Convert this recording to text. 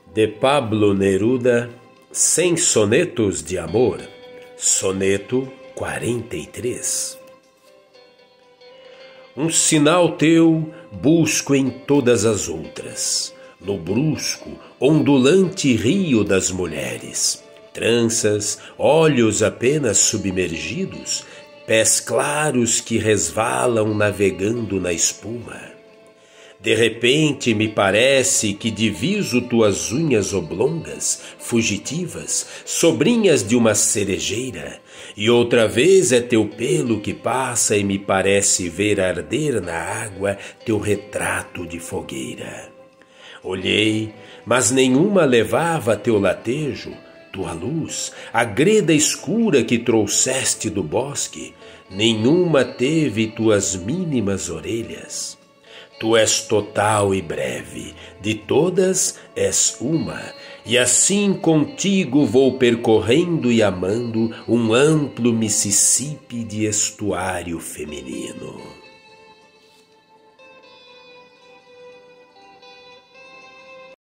De Pablo Neruda, 100 sonetos de amor, soneto 43. Um sinal teu busco em todas as outras, no brusco, ondulante rio das mulheres, tranças, olhos apenas submergidos, pés claros que resvalam navegando na espuma. De repente me parece que diviso tuas unhas oblongas, fugitivas, sobrinhas de uma cerejeira, e outra vez é teu pelo que passa e me parece ver arder na água teu retrato de fogueira. Olhei, mas nenhuma levava teu latejo, tua luz, a greda escura que trouxeste do bosque, nenhuma teve tuas mínimas orelhas. Tu és total e breve, de todas és uma, e assim contigo vou percorrendo e amando um amplo Mississippi de estuário feminino.